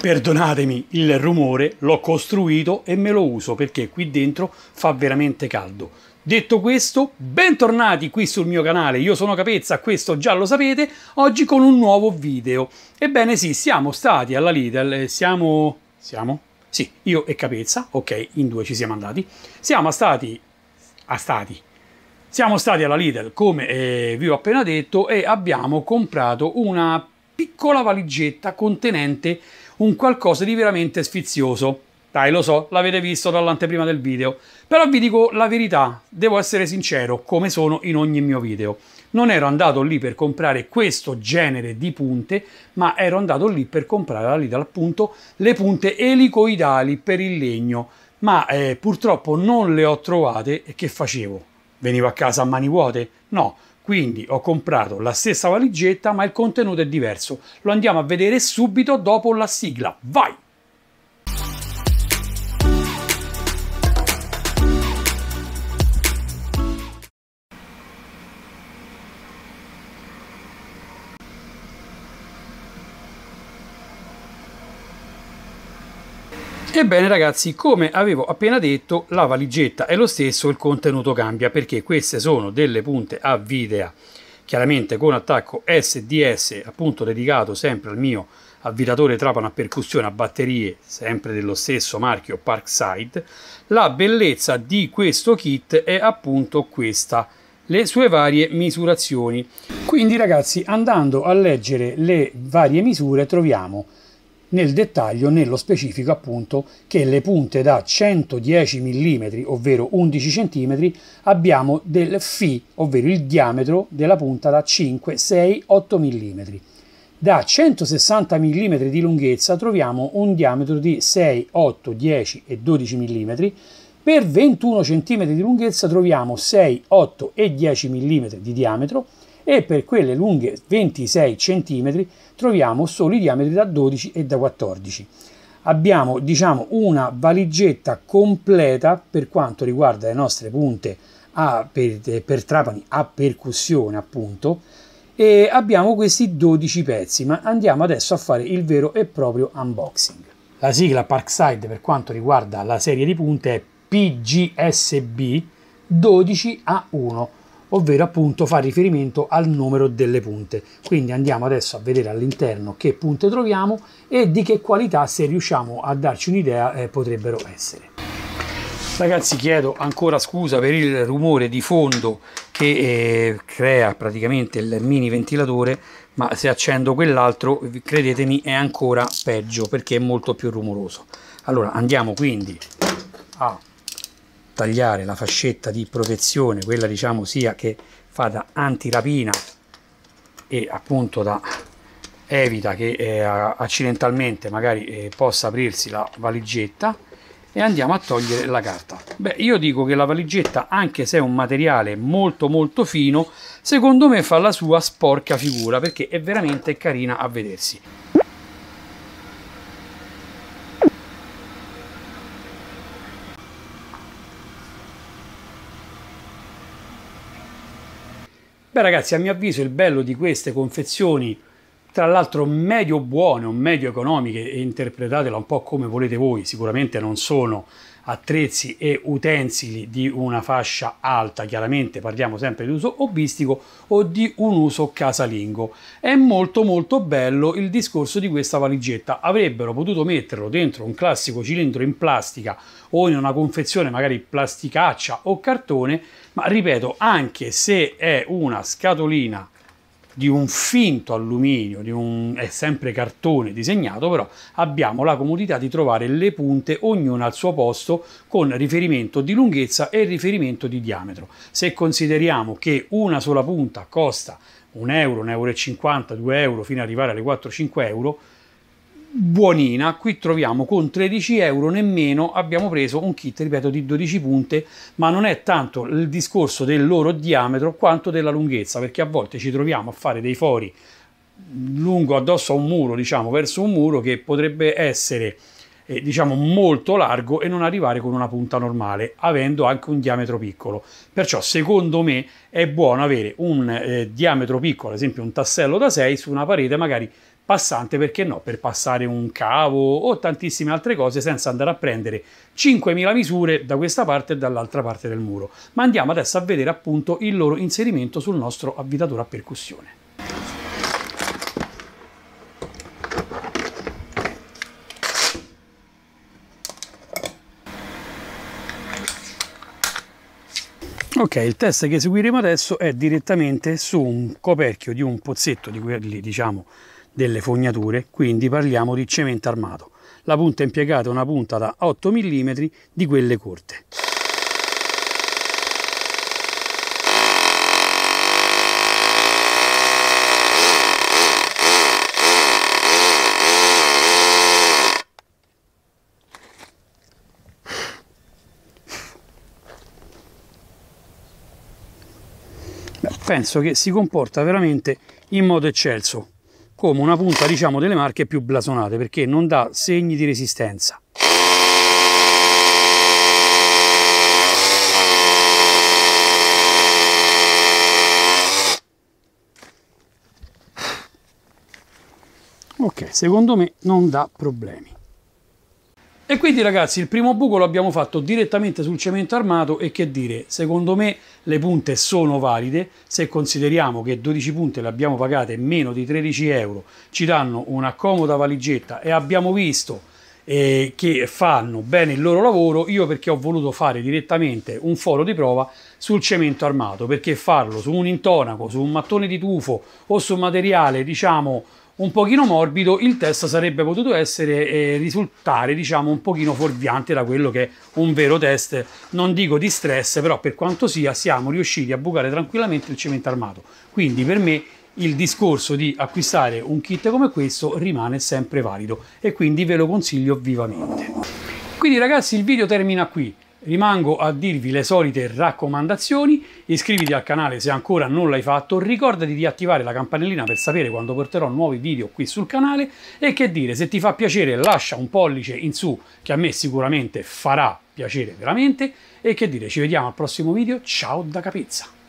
Perdonatemi il rumore, l'ho costruito e me lo uso perché qui dentro fa veramente caldo. Detto questo, bentornati qui sul mio canale, io sono Capezza, questo già lo sapete, oggi con un nuovo video. Ebbene sì, siamo stati alla Lidl, siamo? Sì, io e Capezza, ok, in due ci siamo andati. Siamo stati alla Lidl, come vi ho appena detto, e abbiamo comprato una piccola valigetta contenente un qualcosa di veramente sfizioso. Dai, lo so, l'avete visto dall'anteprima del video, però vi dico la verità, devo essere sincero, come sono in ogni mio video. Non ero andato lì per comprare questo genere di punte, ma ero andato lì per comprare alla Lidl appunto le punte elicoidali per il legno, ma purtroppo non le ho trovate. E che facevo? Venivo a casa a mani vuote? No. Quindi ho comprato la stessa valigetta, ma il contenuto è diverso. Lo andiamo a vedere subito dopo la sigla. Vai! Ebbene ragazzi, come avevo appena detto, la valigetta è lo stesso, il contenuto cambia perché queste sono delle punte a Videa, chiaramente con attacco SDS, appunto dedicato sempre al mio avvitatore trapano a percussione a batterie, sempre dello stesso marchio Parkside. La bellezza di questo kit è appunto questa, le sue varie misurazioni. Quindi ragazzi, andando a leggere le varie misure troviamo nel dettaglio, nello specifico appunto, che le punte da 110 mm, ovvero 11 cm, abbiamo del Φ, ovvero il diametro della punta da 5, 6, 8 mm. Da 160 mm di lunghezza troviamo un diametro di 6, 8, 10 e 12 mm. Per 21 cm di lunghezza troviamo 6, 8 e 10 mm di diametro, e per quelle lunghe 26 cm troviamo solo i diametri da 12 e da 14. Abbiamo, diciamo, una valigetta completa per quanto riguarda le nostre punte per trapani a percussione appunto, e abbiamo questi 12 pezzi, ma andiamo adesso a fare il vero e proprio unboxing. La sigla Parkside per quanto riguarda la serie di punte è PGSB 12A1, ovvero appunto fa riferimento al numero delle punte. Quindi andiamo adesso a vedere all'interno che punte troviamo e di che qualità, se riusciamo a darci un'idea, potrebbero essere. Ragazzi, chiedo ancora scusa per il rumore di fondo che crea praticamente il mini ventilatore, ma se accendo quell'altro, credetemi, è ancora peggio perché è molto più rumoroso. Allora andiamo quindi a tagliare la fascetta di protezione, quella diciamo sia che fa da antirapina e appunto da evita che accidentalmente magari possa aprirsi la valigetta, e andiamo a togliere la carta. Beh, io dico che la valigetta, anche se è un materiale molto molto fino, secondo me fa la sua sporca figura perché è veramente carina a vedersi. Beh ragazzi, a mio avviso il bello di queste confezioni, tra l'altro medio buone o medio economiche, e interpretatela un po' come volete voi, sicuramente non sono attrezzi e utensili di una fascia alta, chiaramente parliamo sempre di uso hobbistico o di un uso casalingo. È molto molto bello il discorso di questa valigetta. Avrebbero potuto metterlo dentro un classico cilindro in plastica o in una confezione magari plasticaccia o cartone, ma ripeto, anche se è una scatolina di un finto alluminio, è sempre cartone disegnato, però abbiamo la comodità di trovare le punte ognuna al suo posto con riferimento di lunghezza e riferimento di diametro. Se consideriamo che una sola punta costa 1 euro, 1,50 euro, 2 euro, fino ad arrivare alle 4-5 euro, buonina, qui troviamo con 13 euro nemmeno abbiamo preso un kit, ripeto, di 12 punte, ma non è tanto il discorso del loro diametro quanto della lunghezza, perché a volte ci troviamo a fare dei fori lungo addosso a un muro, diciamo verso un muro che potrebbe essere diciamo molto largo e non arrivare con una punta normale, avendo anche un diametro piccolo. Perciò secondo me è buono avere un diametro piccolo, ad esempio un tassello da 6 su una parete magari passante, perché no, per passare un cavo o tantissime altre cose senza andare a prendere 5.000 misure da questa parte e dall'altra parte del muro. Ma andiamo adesso a vedere appunto il loro inserimento sul nostro avvitatore a percussione. Ok, il test che eseguiremo adesso è direttamente su un coperchio di un pozzetto di quelli, diciamo, delle fognature, quindi parliamo di cemento armato. La punta impiegata è una punta da 8 mm di quelle corte. Penso che si comporta veramente in modo eccelso, come una punta, diciamo, delle marche più blasonate, perché non dà segni di resistenza. Ok, secondo me non dà problemi. E quindi ragazzi, il primo buco l'abbiamo fatto direttamente sul cemento armato e che dire, secondo me le punte sono valide, se consideriamo che 12 punte le abbiamo pagate meno di 13 euro, ci danno una comoda valigetta e abbiamo visto che fanno bene il loro lavoro. Io perché ho voluto fare direttamente un foro di prova sul cemento armato, perché farlo su un intonaco, su un mattone di tufo o su un materiale, diciamo, un pochino morbido, il test sarebbe potuto essere risultare, diciamo, un pochino fuorviante da quello che è un vero test, non dico di stress, però per quanto sia siamo riusciti a bucare tranquillamente il cemento armato. Quindi per me il discorso di acquistare un kit come questo rimane sempre valido e quindi ve lo consiglio vivamente. Quindi ragazzi, il video termina qui. Rimango a dirvi le solite raccomandazioni: iscriviti al canale se ancora non l'hai fatto, ricordati di attivare la campanellina per sapere quando porterò nuovi video qui sul canale, e che dire, se ti fa piacere lascia un pollice in su che a me sicuramente farà piacere veramente, e che dire, ci vediamo al prossimo video, ciao da Capezza!